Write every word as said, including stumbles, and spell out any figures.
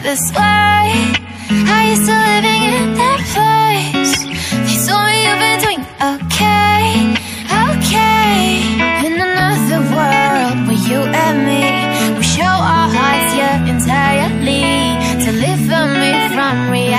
this way. Are you still living in that place? They told me you've been doing okay, okay. In another world where you and me, we show our hearts, yeah, entirely, to live me from reality.